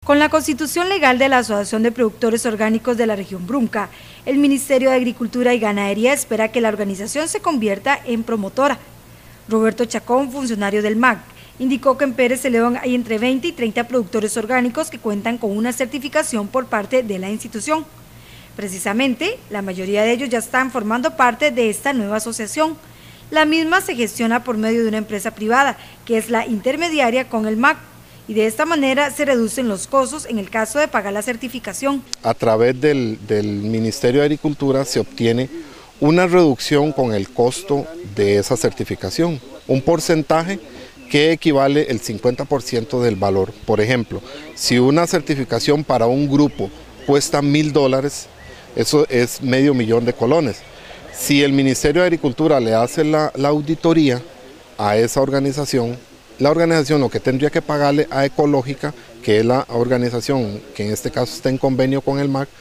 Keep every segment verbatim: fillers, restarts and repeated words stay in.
Con la constitución legal de la Asociación de Productores Orgánicos de la región Brunca, el Ministerio de Agricultura y Ganadería espera que la organización se convierta en promotora. Roberto Chacón, funcionario del M A C, indicó que en Pérez Celedón hay entre veinte y treinta productores orgánicos que cuentan con una certificación por parte de la institución. Precisamente, la mayoría de ellos ya están formando parte de esta nueva asociación. La misma se gestiona por medio de una empresa privada, que es la intermediaria con el M A C. Y de esta manera se reducen los costos en el caso de pagar la certificación. A través del, del Ministerio de Agricultura se obtiene una reducción con el costo de esa certificación, un porcentaje que equivale el cincuenta por ciento del valor. Por ejemplo, si una certificación para un grupo cuesta mil dólares, eso es medio millón de colones. Si el Ministerio de Agricultura le hace la, la auditoría a esa organización, la organización lo que tendría que pagarle a Ecológica, que es la organización que en este caso está en convenio con el M A C,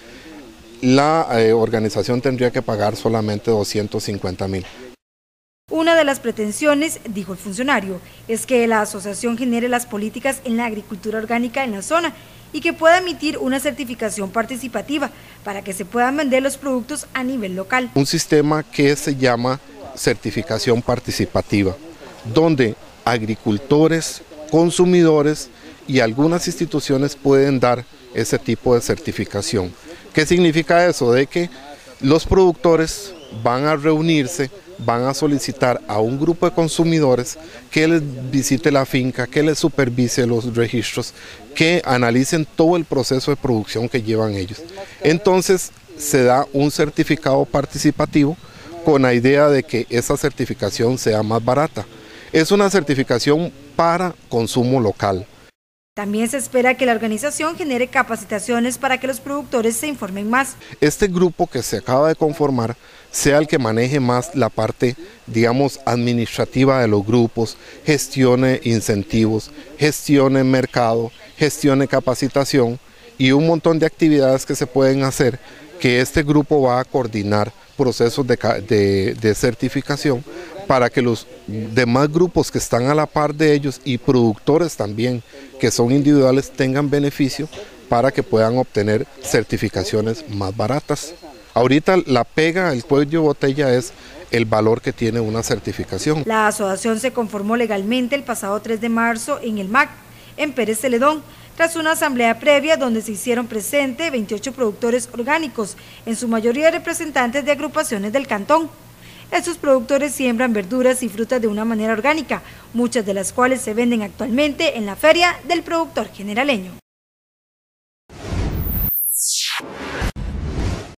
la eh, organización tendría que pagar solamente doscientos cincuenta mil. Una de las pretensiones, dijo el funcionario, es que la asociación genere las políticas en la agricultura orgánica en la zona y que pueda emitir una certificación participativa para que se puedan vender los productos a nivel local. Un sistema que se llama certificación participativa, donde agricultores, consumidores y algunas instituciones pueden dar ese tipo de certificación. ¿Qué significa eso? De que los productores van a reunirse, van a solicitar a un grupo de consumidores que les visite la finca, que les supervise los registros, que analicen todo el proceso de producción que llevan ellos. Entonces se da un certificado participativo con la idea de que esa certificación sea más barata. Es una certificación para consumo local. También se espera que la organización genere capacitaciones para que los productores se informen más. Este grupo que se acaba de conformar sea el que maneje más la parte, digamos, administrativa de los grupos, gestione incentivos, gestione mercado, gestione capacitación y un montón de actividades que se pueden hacer que este grupo va a coordinar procesos de, de, de certificación para que los demás grupos que están a la par de ellos y productores también que son individuales tengan beneficio para que puedan obtener certificaciones más baratas. Ahorita la pega, el cuello de botella es el valor que tiene una certificación. La asociación se conformó legalmente el pasado tres de marzo en el M A C, en Pérez Celedón, tras una asamblea previa donde se hicieron presentes veintiocho productores orgánicos, en su mayoría representantes de agrupaciones del cantón. Estos productores siembran verduras y frutas de una manera orgánica, muchas de las cuales se venden actualmente en la Feria del Productor Generaleño.